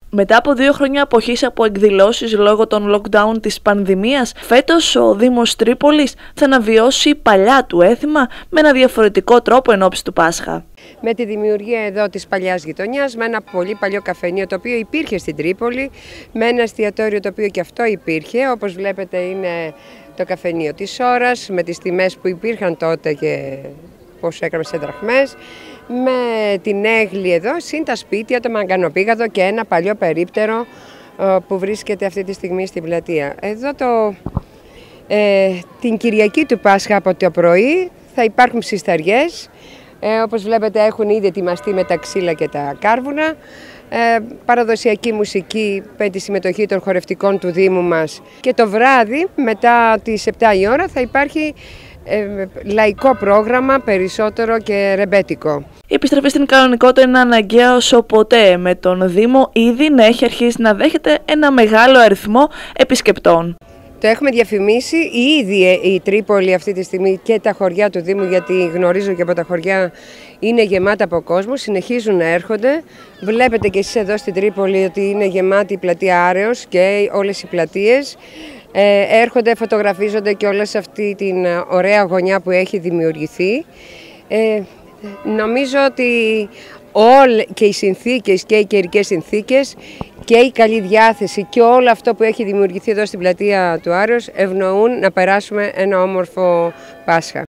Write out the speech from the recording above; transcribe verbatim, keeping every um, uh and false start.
Μετά από δύο χρόνια αποχής από εκδηλώσεις λόγω των lockdown της πανδημίας, φέτος ο Δήμος Τρίπολης θα αναβιώσει παλιά του έθιμα με ένα διαφορετικό τρόπο ενόψει του Πάσχα. Με τη δημιουργία εδώ της παλιάς γειτονιάς, με ένα πολύ παλιό καφενείο το οποίο υπήρχε στην Τρίπολη, με ένα εστιατόριο το οποίο και αυτό υπήρχε, όπως βλέπετε είναι το καφενείο της ώρας, με τις τιμές που υπήρχαν τότε και πώς έκαμε σε δραχμές, με την έγλη εδώ, συν τα σπίτια, το μαγκανοπήγαδο και ένα παλιό περίπτερο που βρίσκεται αυτή τη στιγμή στην πλατεία. Εδώ το, ε, την Κυριακή του Πάσχα από το πρωί θα υπάρχουν ψισταριές, ε, όπως βλέπετε έχουν ήδη ετοιμαστεί με τα ξύλα και τα κάρβουνα, ε, παραδοσιακή μουσική με τη συμμετοχή των χορευτικών του Δήμου μας και το βράδυ μετά τις επτά η ώρα θα υπάρχει Ε, λαϊκό πρόγραμμα, περισσότερο και ρεμπέτικο. Η επιστροφή στην κανονικότητα είναι αναγκαία όσο ποτέ, με τον Δήμο ήδη να έχει αρχίσει να δέχεται ένα μεγάλο αριθμό επισκεπτών. Το έχουμε διαφημίσει ήδη η Τρίπολη αυτή τη στιγμή και τα χωριά του Δήμου, γιατί γνωρίζω και από τα χωριά είναι γεμάτα από κόσμο, συνεχίζουν να έρχονται. Βλέπετε και εσείς εδώ στην Τρίπολη ότι είναι γεμάτη η πλατεία Άρεος και όλες οι πλατείες. Ε, έρχονται, φωτογραφίζονται και όλη αυτή την ωραία γωνιά που έχει δημιουργηθεί. Ε, νομίζω ότι όλ, και οι συνθήκες και οι καιρικές συνθήκες και η καλή διάθεση και όλο αυτό που έχει δημιουργηθεί εδώ στην πλατεία του Άρεος ευνοούν να περάσουμε ένα όμορφο Πάσχα.